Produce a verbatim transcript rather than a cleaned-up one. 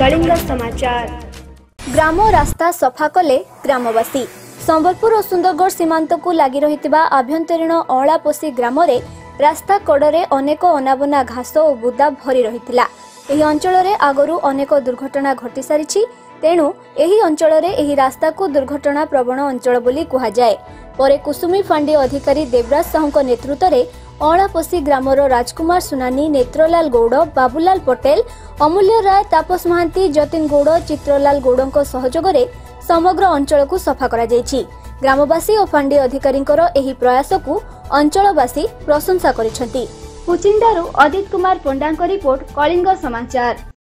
कलिंग समाचार। ग्राम रास्ता सफा कले ग्रामवासी। संबलपुर और सुंदरगढ़ सीमांत को लगी रही आभ्यंतरीण अलापोसी ग्राम रास्ता कड़े अनेक अनाबना घास और बुदा भरी रही। अंचल आगरू अनेक दुर्घटना घटी सारी, तेणु एही अंचल एही रास्ता को दुर्घटना प्रवण अंचल बोली कुहाजाए। परे कुसुमी फांडी अधिकारी देवराज साहू नेतृत्व में अलापोसी ग्रामर राजकुमार सुनानी, नेत्रलाल गौड़, बाबूलाल पटेल, अमूल्य राय, तापस महांती, जतिन गौड़, चित्रलाल गौड़ सहयोग में समग्र अंचल को सफा करा जायछि। ग्रामवासी और फांडी अधिकारी एही प्रयास को अंचलवासी प्रशंसा करिसेंति। कुचिंडारू अदित कुमार पंडा रिपोर्ट, कलिंग समाचार।